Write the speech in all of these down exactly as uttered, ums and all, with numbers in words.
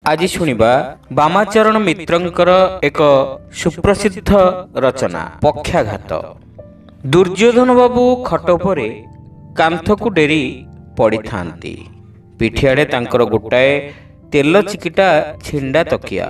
आज शुणिबा बामाचरण मित्रंकर एक सुप्रसिद्ध रचना पक्षाघात। दुर्योधन बाबू खट उपरे कांथकु डेरी पड़ी थांती। पिठियाड़े तांकर गोटाए तेल चिकिटा छिंडा तकिया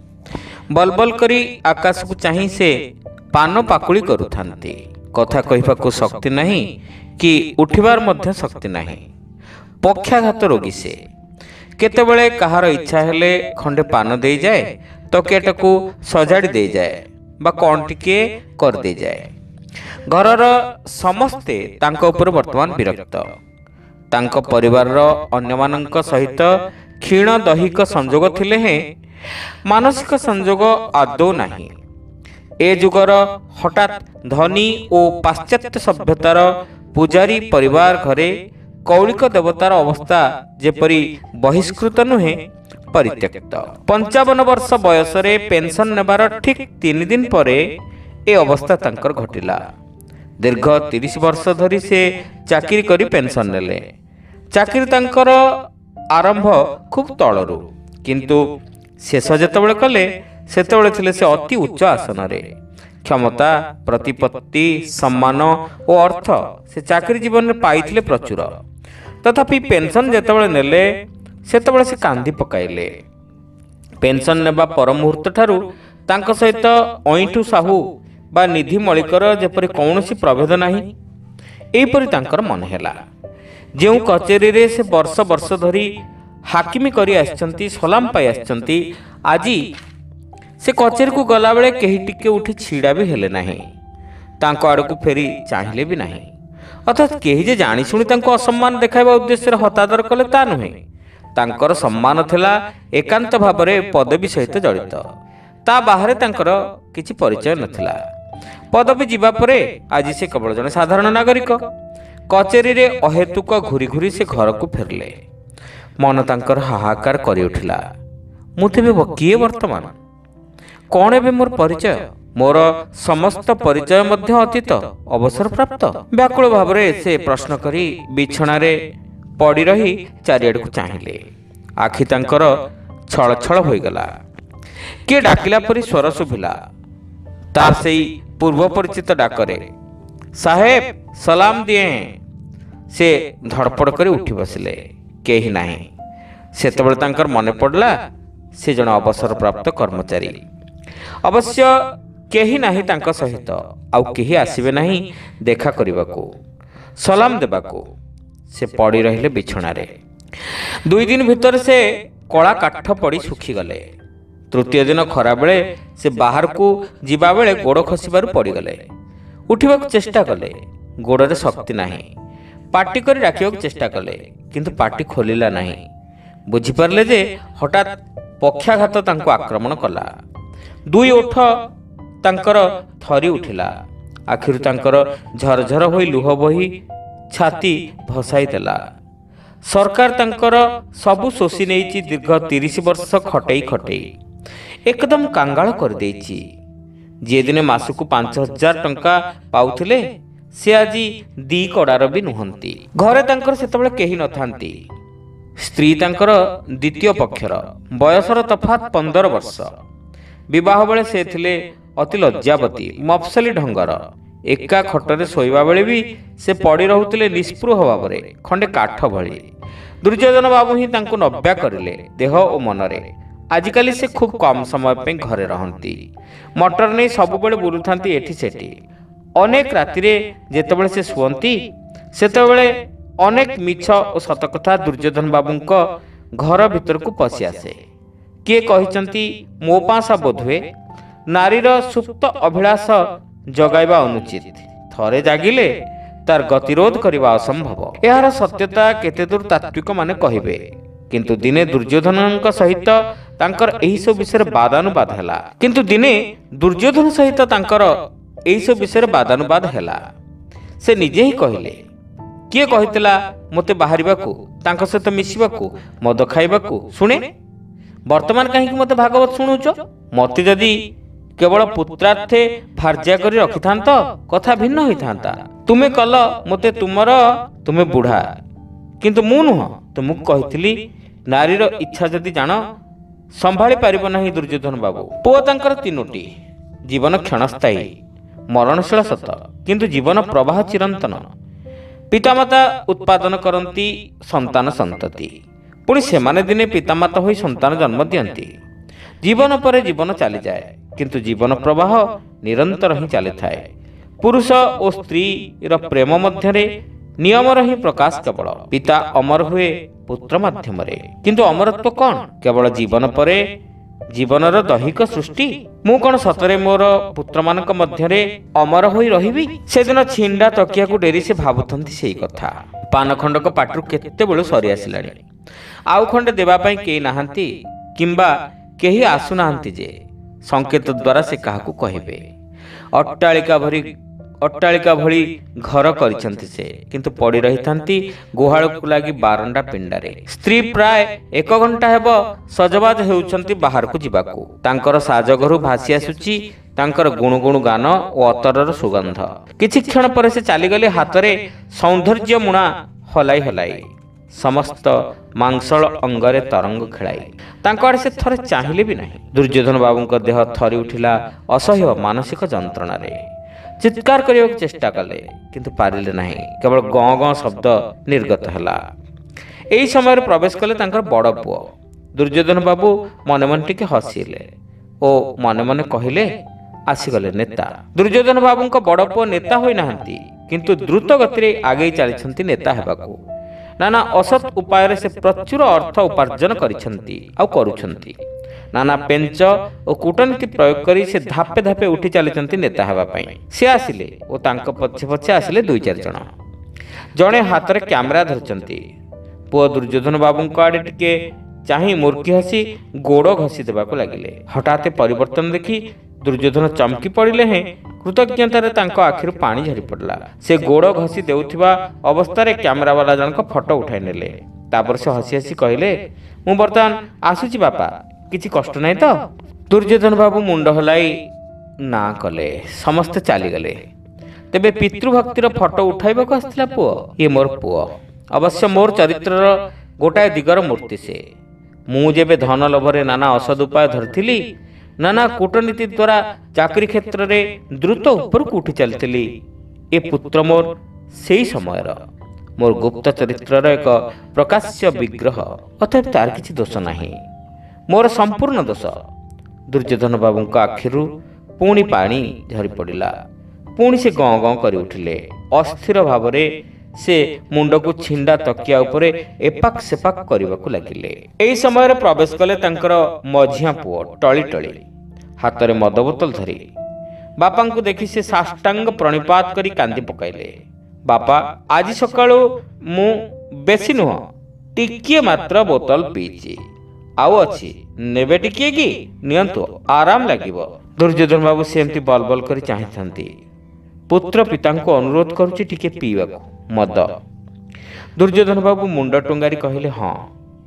बलबल करी आकाश को चाही से पान पाकुली करुथांती। कथा कहिबाकु शक्ति नहीं कि उठिबार मध्य शक्ति नहीं। पक्षाघात रोगी से केतेबेले कहार इच्छा हेले खंडे पान दे जाए तकियाटाकू सजाड़ी दे जाए बा कौन टिके कर दे जाए। घरर समस्ते तांको उपर वर्तमान विरक्त। तांको परिवार अन्यमानंक सहित क्षीण दैहिक संजोग थिले हैं मानसिक संजोग आदौ नहीं। ए जुगर हठात धनी और पाश्चात्य सभ्यतार पूजारी परिवार घरे कौलिक देवतार अवस्था जेपरी बहिष्कृत नुहे परित्यक्त। पंचावन वर्ष बयस पेंशन नेबार ठीक तीन दिन परे ए अवस्था तांकर घटिला। दीर्घ तीस वर्ष धरी से चाकरी करी पेंशन नेले। चाकरी तांकर आरंभ खूब तलरू किंतु शेष जेतेबेले कले सेतेबेले थिले से अति उच्च आसन रे। क्षमता प्रतिपत्ति सम्मान और अर्थ से चाकरी जीवन में पाइथिले प्रचुर। तथापि पेंशन जेतेबेले नेले सेतेबेले से कांदी पकाइले। पेंशन नेबा पर मुहूर्त ठारू तांको सहित अईठू साहू बा निधि मलिकर जेपरि कौनसी प्रभेद नाही एपरि तांकर मन हेला। जेउ कचेरी रे से वर्ष वर्ष धरी हाकिमी करी आछंती सलाम पाई आछंती आजी से कचेरी को गला बेले केही टिके उठी छिड़ा भी हेले नाही। तांको आड़ को फेरी चाहिले भी नाही। अर्थात केही जे जानी सुनी तांको असम्मान देखाइबा उद्देश्य रे हतादर कले ता नुहे। तांकर सम्मान थिला एकांत भाबरे पदवी सहित जड़ित। ता बाहरे तांकर किछि परिचय नथिला। पदवी जीवा परे आज से केवल जने साधारण नागरिक। कचेरी रे अहेतुक घुरी घुरी से घर को फेरले। मन तांकर हाहाकार करि उठिला। मु तेबे किए वर्तमान कौन एबे मोर परिचय? मोर समस्त परिचय मध्य अतीत अवसर प्राप्त। व्याकुल भावरे से प्रश्न करी बिछणा रे पड़ी रही चारिआड़ को चाहिले। आखि तांकर छल छल होई गला। के डाकिला परी स्वर सुभिला। तार सेई पूर्व परिचित डाकरे साहेब सलाम दिए। से धड़पड़ करी उठी बसिले। केही नाही। सेतेबेले तांकर मने पड़ला से जण अवसर प्राप्त कर्मचारी। अवश्य केही नाही तांका सहित आउ केही आसीबे नाही देखा करिबाकू सलाम देबाकू। से पड़ी रहिले बिछणा रे। दुई दिन भीतर से कला काठ पड़ी सुखी गले। तृतीय दिन खरा बेले से बाहर को जीवा बेले गोड़ खसिबारु पड़ी गले। उठिबाकू चेष्टा कले गोड़े शक्ति नाही। पाटी करी राखिबाकू चेष्टा कले किंतु पाटी खोलिला नाही। बुझी पारले जे हठात पक्षाघात तांको आक्रमण कला। दुई ओठ तांकर थरी उठिला। आखिरु तांकर झरझर होई लुह बही छाती भसाई देला। सरकार तांकर सबु शोषी नेइची। दीर्घ तीस वर्ष खटेई खटेई एकदम कांगाल कर देइची। जे दिने मासकु पांच हजार टंका पाउथिले से आजी दी कड़ार भी नुहंती। घरे तांकर सेतबेले केही नथांती। स्त्री तांकर द्वितीय पक्षर बयसर तफात पंदर वर्ष। विवाह बेले से थिले अति लज्जावती मफसली ढंगर। एका खटरे शोइबा बेले भी से पड़ी रहुतिले निस्पृह भावरे खंडे काठ भली। दुर्योधन बाबू ही तांको नव्या करिले देह और मनरे। आजिकाली से खूब कम समय पे घरे रहंती। मटर नहीं सबुबेले बुलुथांती एठी सेठी। अनेक रातिरे जेतेबेले से सुवंती सेतेबेले अनेक मिछ और सत कथा दुर्योधन बाबूंको घर भीतर को पशि आसे। किए कहिचंती मो पासा बोधुए नारीर सुप्त अभिलाष जगाइबा अनुचित। थरे जागिले तार गतिरोध करिबा असंभव। एहार सत्यता केते दूर तात्विक माने कहिबे किंतु दिने दुर्योधनक सहित तांकर एही सब विषय बादानुबाद हैला। किंतु दिने दुर्योधन सहित तांकर एही सब विषय बादानुबाद हैला। से निजे ही कहिले किए कहितला मते बाहरिबाकू तांको सहित मिसिबाकू मद खाइबाकू शुणे। वर्तमान कहीं मते भागवत शुणुच? मते जदि केवल पुत्रार्थे फार्जा करी रखि थांत कथा भिन्न होई थांता। तुमे कल मते तुमर तुमे बुढ़ा किंतु मु नुह तुमको कहितली नारीर इच्छा जदि जान संभाली पारिब नाही दुर्योधन बाबू। पुओ तांकर तीनोटी, जीवन क्षणस्थायी, मरणशील सत किंतु जीवन प्रवाह चिरंतन। पितामाता उत्पादन करती संतान संतति, पुणी सेमाने दिने पितामाता होई संतान जन्म दियंती। जीवन पर जीवन चली जाए किंतु जीवन प्रवाह निरंतर ही चली थाए। पुरुष और स्त्री र प्रेम मध्यरे नियमर ही प्रकाश केवल पिता अमर हुए पुत्र माध्यम किंतु अमरत्व कौन? केवल जीवन परे जीवनर दैहिक सृष्टि। मु कौन सतरे मोर पुत्र मानक मध्यरे अमर होई रहिबी? से दिन छिंडा तकिया को डेरी से भाबुथंती सेही कथा। पान खंडक पाटरू केते बेलु सरी आसिलाणी, आउ खंडे देबा पई केही नाहांती किंबा केही आसुनाहांती जे संकेत द्वारा से काहाकू कहिबे। अट्टालिका भरी अट्टालिका भली घर करिसंती से किंतु पड़ी रही थांती गुहाल को लागी बारंडा पिंडारे। स्त्री प्राय एक घंटा हेब सजबाज हेउछंती बाहर को जिबाकू। तांकर साजघरु भासी आसुची तांकर गुणुगुणु गान और अतरर सुगंध। किछि क्षण पर से चली गले हातरे सौंदर्य मुणा हलाई हलाई समस्त मांसल अंगरे तरंग खेलाई। तांको आड़े से थरे चाहिले भी नहीं। दुर्योधन बाबूंक देह थरी उठिला असह्य मानसिक जंत्रणा रे। चित्कार करने की चेष्टा कले किंतु पारिले नहीं, केवल गँ गँ शब्द निर्गत हैला। एही समय प्रवेश कले तांकर बड़ पुओ दुर्योधन बाबू। मने मन टिके हसिले ओ मने मने कहिले आसीगले नेता। दुर्योधन बाबूंक बड़ पुओ नेता होई नाहंती किंतु द्रुत गति आगे चलीछंती नेता हेबाकू। नाना असत उपाय से प्रचुर अर्थ उपार्जन करिछंती आउ करूछंती। नाना पेंच और कूटनीति प्रयोग करी से धापे धापे उठी चलीचंती नेता हेबा पई। से आसिले ओ तांको पछे पछे आसिले दुई चार जण। जणे हाथ रे कैमरा धरचंती। पुओ दुर्योधन बाबूंक आडे टिके चाही मूर्खी हसी गोड़ घसी देबाकू लागिले। हठाते परिवर्तन देखी दुर्योधन चमकी पड़िले हैं। कृतज्ञतारे तांको आखिरु पानी झरी पड़ला। से गोड़ घसी देउथिबा अवस्था कैमरा वाला जनक फोटो उठाई नेले। तापर से हसी हसी कहिले, मु बर्तमान आसुची बापा, किछि कष्ट नहीं तो? दुर्योधन बाबू मुंड हलाई ना कले। समस्ते चली गले। तेबे पितृभक्तिर फोटो उठाइबाकू आस्थिला पुओ। ये मोर पुओ, अवश्य मोर चरित्रर गोटाए दिगर मूर्ति से। मु जेबे धन लोभरे नाना असद उपाय धरथिली, नाना कूटनीति द्वारा चाकरी क्षेत्र में द्रुत ऊपर को उठी चलती। ए पुत्र मोर से समयर मोर गुप्त चरित्रर एक प्रकाश्य विग्रह, अतएव तार किछि दोष नहीं, मोर संपूर्ण दोष। दुर्योधन बाबूंक आखिरु पुणी पानी झरी पड़िला। पुणी से गँ गँ करि उठिले। अस्थिर भावरे से मुंड को छिंडा तकिया उपरे एपाक सेपाक करबाकू लागिले। एही समय प्रवेश कले तांकर मझिया पुओ टली टली, हाथ में मद बोतल धरी। बापा को देखि से साष्टांग प्रणिपात करी कांदी पकाइले। बापा, आज सकाळु मु बेसी नुह टिकिए मात्र बोतल पीची, आउ अछि नेबे टिकिए कि नियंतु, आराम लागिबो। दुर्योधन बाबू सेमती बल बल करी चाहिथंती। पुत्र पिता को अनुरोध करुछि टिके पीवाकू मद। दुर्योधन बाबू मुंड टुंगारी कहले, हाँ।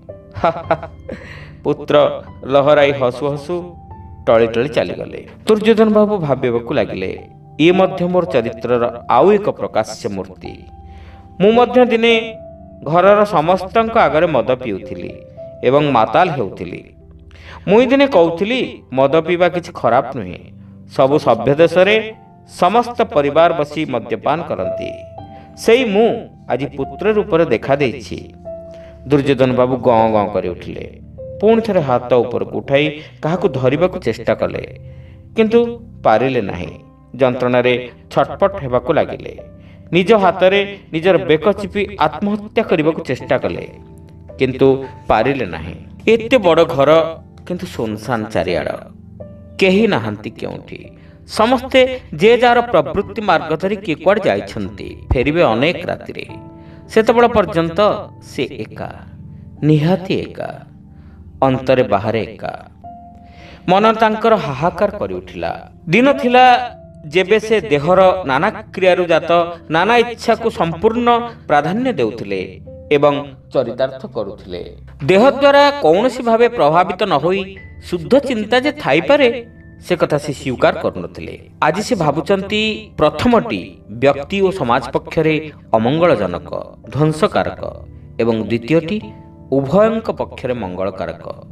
पुत्र लहराई हसु हसु टली टली चली गले। दुर्योधन बाबू भाबिबाकू लागिले, ये मध्य मोर चरित्रर आउ एक प्रकाश्य मूर्ति। मु मध्य दिने घरर समस्तंक आगरे मद पिउथिली एवं माताल हेउथिली। मुई दिने कहूथिली मद पीवा किछि खराब नुहे। सबु सभ्य देश रे समस्त परिवार बसी मद्यपान करती। सेई मु आज पुत्र रूप में देखा देछि। दुर्योधन बाबू गँ गँ करि उठिले। पुणी थे हाथ ऊपर उठाई काहाकू धरिबाकू चेष्टा कले किंतु पारिले नाही। जंत्रणा रे छटपट हेबाकू लागिले। निज हाथ रे निजर बेक चिपी आत्महत्या करबाकू चेष्टा कले किंतु पारिले नाही। एते बड़ घर किंतु सुनसान चारिआड, केही नाहांती केउठी। समस्ते जे जार प्रवृत्ति मार्ग धरी किए कुआडे जाइछंती, फेरिबे अनेक रातिरे। सेतबेला पर्यंत से एका, निहाती एका, अंतरे बाहरे एका। मन तांकर हाहाकार करि उठिला। दिन थिला जेबे से देहर नाना क्रियारु जात नाना इच्छा को संपूर्ण प्राधान्य देउथिले एवं चरितार्थ करुथिले। देह द्वारा कौनसी भावे प्रभावित न होई शुद्ध चिंता जे थाई पारे से कथा से स्वीकार करुनथिले। आज से भाबुचंती प्रथमटी व्यक्ति और समाज पक्षरे अमंगलजनक ध्वंसकारक एवं द्वितीयटी उभयंक पक्षरे मंगलकारक।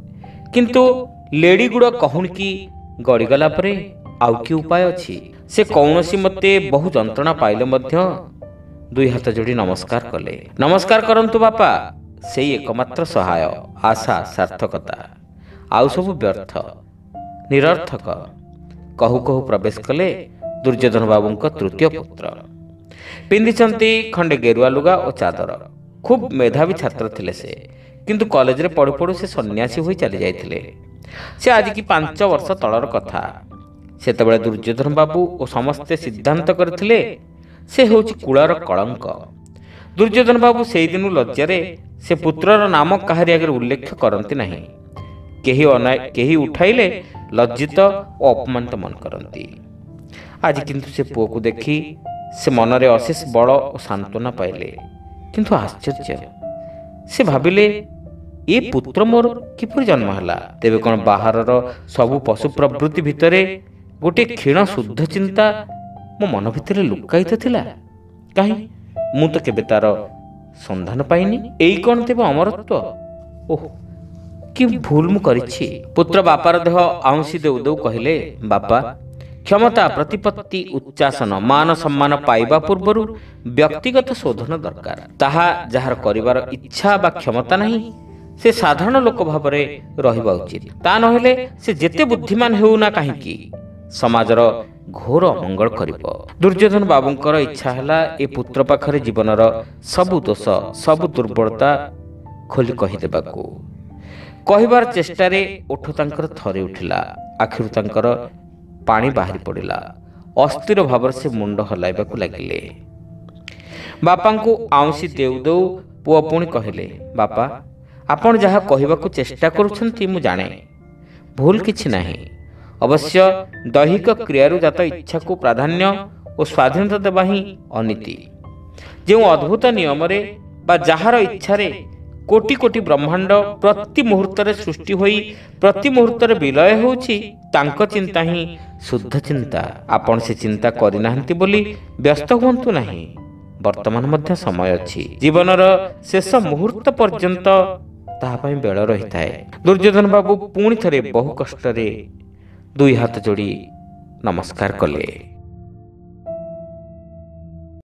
କିନ୍ତୁ ଲେଡି ଗୁଡ଼ କହୁଣି କି ଗଡ଼ିଗଲା ପରେ ଆଉ କି ଉପାୟ ଅଛି? ସେ କୌଣସି ମତେ ବହୁ ଯନ୍ତ୍ରଣା ପାଇଲେ ମଧ୍ୟ ଦୁଇ ହାତ ଯୋଡ଼ି ନମସ୍କାର କଲେ। ନମସ୍କାର କରନ୍ତୁ ବାପା, ସେଇ ଏକମାତ୍ର ସହାୟ, ଆଶା, ସାର୍ଥକତା, ଆଉ ସବୁ ବ୍ୟର୍ଥ, ନିରର୍ଥକ। କହୁ କହୁ ପ୍ରବେଶ କଲେ ଦୁର୍ଯ୍ୟୋଧନ ବାବୁଙ୍କ ତୃତୀୟ ପୁତ୍ର। ପିନ୍ଧିଛନ୍ତି ଖଣ୍ଡେ ଗେରୁଆ ଲୁଗା ଓ ଚାଦର। ଖୁବ୍ ମେଧାବୀ ଛାତ୍ର ଥିଲେ ସେ, କିନ୍ତୁ କଲେଜରେ ପଢ଼ୁ ପଢ଼ୁ ସେ ସନ୍ନ୍ୟାସୀ ହୋଇ ଚାଲି ଯାଇଥିଲେ। ସେ ଆଜିକି ପାଞ୍ଚ ବର୍ଷ ତଳର କଥା। ସେତେବେଳେ ଦୁର୍ଯ୍ୟୋଧନ ବାବୁ ଓ ସମସ୍ତେ ସିଦ୍ଧାନ୍ତ କରିଥିଲେ ସେ ହେଉଛି କୁଳର କଳଙ୍କ। ଦୁର୍ଯ୍ୟୋଧନ ବାବୁ ସେଇଦିନୁ ଲଜ୍ଜାରେ ସେ ପୁତ୍ରର ନାମ କାହାରି ଆଗରେ ଉଲ୍ଲେଖ କରନ୍ତି ନାହିଁ। କେହି ଅନା କେହି ଉଠାଇଲେ ଲଜ୍ଜିତ ଓ ଅପମାନିତ ମନେ କରନ୍ତି। ଆଜି କିନ୍ତୁ ସେ ପୁଅକୁ ଦେଖି ସେ ମନରେ ଅଶେଷ ବଳ ଓ ସାନ୍ତ୍ୱନା ପାଇଲେ। କିନ୍ତୁ ଆଶ୍ଚର୍ଯ୍ୟ, ସେ ଭାବିଲେ ଏ ପୁତ୍ର ମୋର କିପରି ଜନ୍ମ ହେଲା? ତେବେ କ'ଣ ବାହାରର ସବୁ ପଶୁ ପ୍ରବୃତ୍ତି ଭିତରେ ଗୋଟିଏ କ୍ଷୀଣ ଶୁଦ୍ଧ ଚିନ୍ତା ମୋ ମନ ଭିତରେ ଲୁକାୟିତ ଥିଲା? କାହିଁ, ମୁଁ ତ କେବେ ତାର ସନ୍ଧାନ ପାଇନି। ଏଇ କ'ଣ ତେବେ ଅମରତ୍ୱ? ଓହ, କି ଭୁଲ ମୁଁ କରିଛି। ପୁତ୍ର ବାପାର ଦେହ ଆଉଁସି ଦେଉ ଦେଉ କହିଲେ, ବାପା, କ୍ଷମତା, ପ୍ରତିପତ୍ତି, ଉଚ୍ଚାସନ, ମାନ ସମ୍ମାନ ପାଇବା ପୂର୍ବରୁ ବ୍ୟକ୍ତିଗତ ଶୋଧନ ଦରକାର। ତାହା ଯାହାର କରିବାର ଇଚ୍ଛା ବା କ୍ଷମତା ନାହିଁ, ସେ ସାଧାରଣ ଲୋକ ଭାବରେ ରହିବା ଉଚିତ। ତା ନହେଲେ ସେ ଯେତେ ବୁଦ୍ଧିମାନ ହେଉ ନା କାହିଁକି ସମାଜର ଘୋର ଅମଙ୍ଗଳ କରିବ। ଦୁର୍ଯ୍ୟୋଧନ ବାବୁଙ୍କର ଇଚ୍ଛା ହେଲା ଏ ପୁତ୍ର ପାଖରେ ଜୀବନର ସବୁ ଦୋଷ, ସବୁ ଦୁର୍ବଳତା ଖୋଲି କହିଦେବାକୁ। କହିବାର ଚେଷ୍ଟାରେ ଓଠ ତାଙ୍କର ଥରି ଉଠିଲା, ଆଖିରୁ ତାଙ୍କର ପାଣି ବାହାରି ପଡ଼ିଲା। ଅସ୍ଥିର ଭାବରେ ସେ ମୁଣ୍ଡ ହଲାଇବାକୁ ଲାଗିଲେ। ବାପାଙ୍କୁ ଆଉଁସି ଦେଉ ଦେଉ ପୁଅ ପୁଣି କହିଲେ, ବାପା, ଆପଣ ଯାହା କହିବାକୁ ଚେଷ୍ଟା କରୁଛନ୍ତି ମୁଁ ଜାଣେ, ଭୁଲ କିଛି ନାହିଁ। ଅବଶ୍ୟ ଦୈହିକ କ୍ରିୟାରୁ ଜାତ ଇଚ୍ଛାକୁ ପ୍ରାଧାନ୍ୟ ଓ ସ୍ୱାଧୀନତା ଦେବା ହିଁ ଅନୀତି। ଯେଉଁ ଅଦ୍ଭୁତ ନିୟମରେ ବା ଯାହାର ଇଚ୍ଛାରେ କୋଟି କୋଟି ବ୍ରହ୍ମାଣ୍ଡ ପ୍ରତି ମୁହୂର୍ତ୍ତରେ ସୃଷ୍ଟି ହୋଇ ପ୍ରତି ମୁହୂର୍ତ୍ତରେ ବିଲୟ ହେଉଛି, ତାଙ୍କ ଚିନ୍ତା ହିଁ ଶୁଦ୍ଧ ଚିନ୍ତା। ଆପଣ ସେ ଚିନ୍ତା କରିନାହାନ୍ତି ବୋଲି ବ୍ୟସ୍ତ ହୁଅନ୍ତୁ ନାହିଁ। ବର୍ତ୍ତମାନ ମଧ୍ୟ ସମୟ ଅଛି। ଜୀବନର ଶେଷ ମୁହୂର୍ତ୍ତ ପର୍ଯ୍ୟନ୍ତ ତାହା ପାଇଁ ବେଳ ରହିଥାଏ। ଦୁର୍ଯ୍ୟୋଧନ ବାବୁ ପୁଣି ଥରେ ବହୁ କଷ୍ଟରେ ଦୁଇ ହାତ ଯୋଡ଼ି ନମସ୍କାର କଲେ।